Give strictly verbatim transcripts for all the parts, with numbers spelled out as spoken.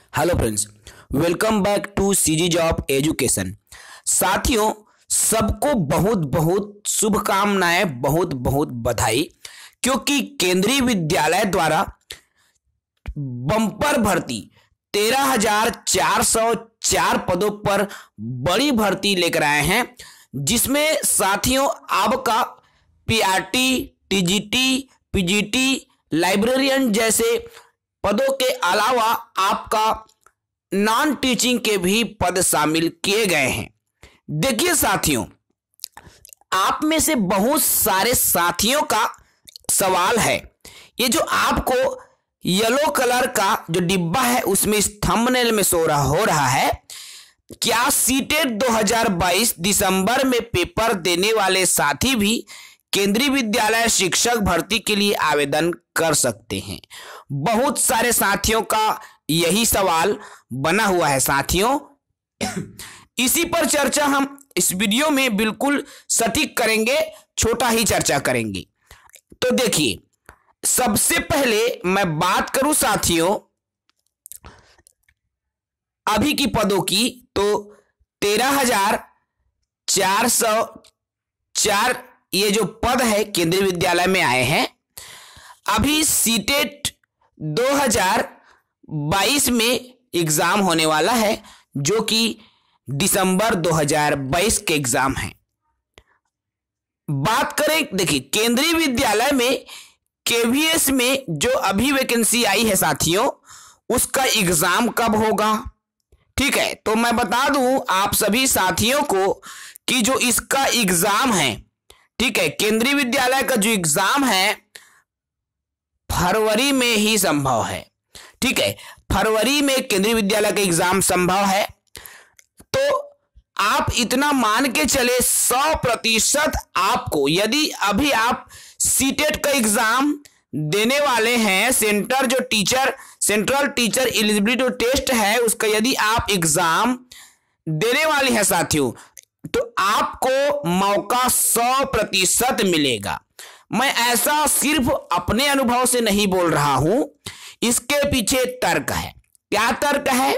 Hello friends, welcome back to CG job education. साथियों, सबको बहुत बहुत शुभकामनाएं, बहुत बहुत बधाई, क्योंकि केंद्रीय विद्यालय द्वारा बम्पर भर्ती तेरह हजार चार सौ चार पदों पर बड़ी भर्ती लेकर आए हैं, जिसमें साथियों आपका पीआरटी, टीजीटी, पीजीटी, लाइब्रेरियन जैसे पदों के अलावा आपका नॉन टीचिंग के भी पद शामिल किए गए हैं। देखिए साथियों, आप में से बहुत सारे साथियों का सवाल है, ये जो आपको येलो कलर का जो डिब्बा है उसमें इस थंबनेल में शो रहा हो रहा है, क्या सीटेट दो हज़ार बाईस दिसंबर में पेपर देने वाले साथी भी केंद्रीय विद्यालय शिक्षक भर्ती के लिए आवेदन कर सकते हैं? बहुत सारे साथियों का यही सवाल बना हुआ है। साथियों, इसी पर चर्चा हम इस वीडियो में बिल्कुल सटीक करेंगे, छोटा ही चर्चा करेंगे। तो देखिए, सबसे पहले मैं बात करूं साथियों अभी की पदों की, तो तेरह हजार चार सौ चार ये जो पद है केंद्रीय विद्यालय में आए हैं। अभी सीटेट दो हज़ार बाईस में एग्जाम होने वाला है, जो कि दिसंबर दो हज़ार बाईस के एग्जाम है। बात करें, देखिए केंद्रीय विद्यालय में केवीएस में जो अभी वैकेंसी आई है साथियों, उसका एग्जाम कब होगा? ठीक है, तो मैं बता दूं आप सभी साथियों को कि जो इसका एग्जाम है, ठीक है, केंद्रीय विद्यालय का जो एग्जाम है फरवरी में ही संभव है। ठीक है, फरवरी में केंद्रीय विद्यालय का एग्जाम संभव है। तो आप इतना मान के चले सौ प्रतिशत आपको, यदि अभी आप सीटेट का एग्जाम देने वाले हैं, सेंटर जो teacher central teacher eligibility test है उसका यदि आप एग्जाम देने वाले हैं साथियों, तो आपको मौका सौ प्रतिशत मिलेगा। मैं ऐसा सिर्फ अपने अनुभव से नहीं बोल रहा हूं, इसके पीछे तर्क है। क्या तर्क है?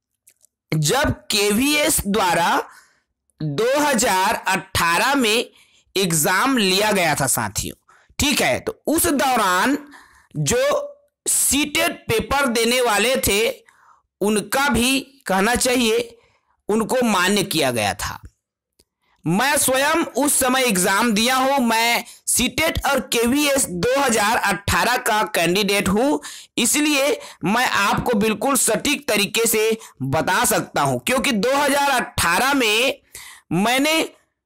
जब केवीएस द्वारा दो हज़ार अठारह में एग्जाम लिया गया था साथियों, ठीक है, तो उस दौरान जो सीटेट पेपर देने वाले थे उनका भी कहना चाहिए उनको मान्य किया गया था। मैं स्वयं उस समय एग्जाम दिया हूं, मैं सीटेट और केवीएस दो हज़ार अठारह का कैंडिडेट हूं, इसलिए मैं आपको बिल्कुल सटीक तरीके से बता सकता हूं, क्योंकि दो हज़ार अठारह में मैंने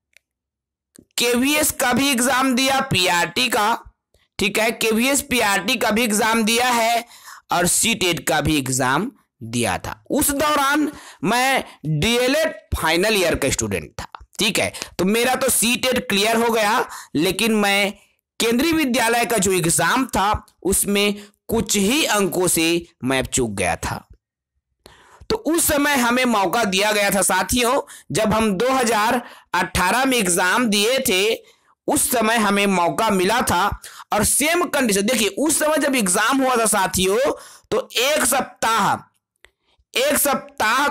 केवीएस का भी एग्जाम दिया, पीआरटी का, ठीक है, केवीएस पीआरटी का भी एग्जाम दिया है और सीटेट का भी एग्जाम दिया था। उस दौरान मैं डीएलएड फाइनल ईयर का स्टूडेंट था। ठीक है, तो मेरा तो सीटेट क्लियर हो गया, लेकिन मैं केंद्रीय विद्यालय का जो एग्जाम था उसमें कुछ ही अंकों से मैं चूक गया था। तो उस समय हमें मौका दिया गया था साथियों, जब हम दो हज़ार अठारह में एग्जाम दिए थे उस समय हमें मौका मिला था। और सेम कंडीशन, देखिए उस समय जब एग्जाम हुआ था साथियों, तो एक सप्ताह एक सप्ताह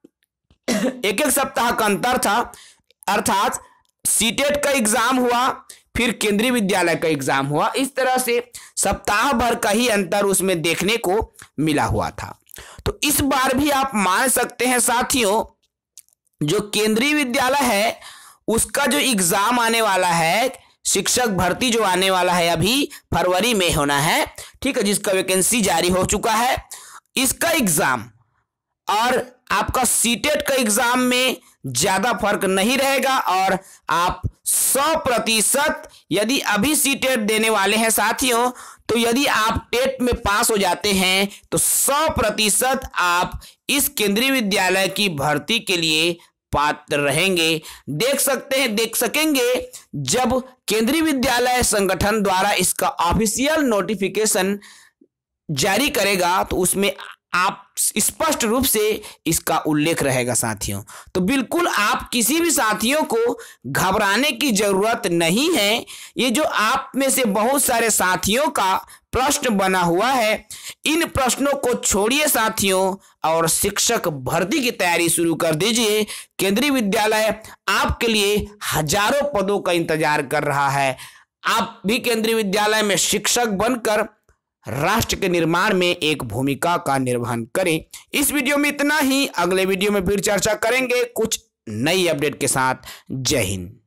एक एक सप्ताह का अंतर था, अर्थात सीटेट का एग्जाम हुआ फिर केंद्रीय विद्यालय का एग्जाम हुआ, इस तरह से सप्ताह भर का ही अंतर उसमें देखने को मिला हुआ था। तो इस बार भी आप मान सकते हैं साथियों, जो केंद्रीय विद्यालय है उसका जो एग्जाम आने वाला है, शिक्षक भर्ती जो आने वाला है अभी फरवरी में होना है, ठीक है, जिसका वैकेंसी जारी हो चुका है, इसका एग्जाम और आपका सीटेट का एग्जाम में ज्यादा फर्क नहीं रहेगा। और आप सौ प्रतिशत यदि अभी सीटेट देने वाले हैं साथियों, तो यदि आप टेट में पास हो जाते हैं तो सौ प्रतिशत आप इस केंद्रीय विद्यालय की भर्ती के लिए पात्र रहेंगे। देख सकते हैं देख सकेंगे जब केंद्रीय विद्यालय संगठन द्वारा इसका ऑफिशियल नोटिफिकेशन जारी करेगा, तो उसमें आप स्पष्ट रूप से इसका उल्लेख रहेगा साथियों। तो बिल्कुल आप किसी भी साथियों को घबराने की जरूरत नहीं है। ये जो आप में से बहुत सारे साथियों का प्रश्न बना हुआ है, इन प्रश्नों को छोड़िए साथियों और शिक्षक भर्ती की तैयारी शुरू कर दीजिए। केंद्रीय विद्यालय आपके लिए हजारों पदों का इंतजार कर रहा है। आप भी केंद्रीय विद्यालय में शिक्षक बनकर राष्ट्र के निर्माण में एक भूमिका का निर्वहन करें। इस वीडियो में इतना ही। अगले वीडियो में फिर चर्चा करेंगे कुछ नई अपडेट के साथ। जय हिंद।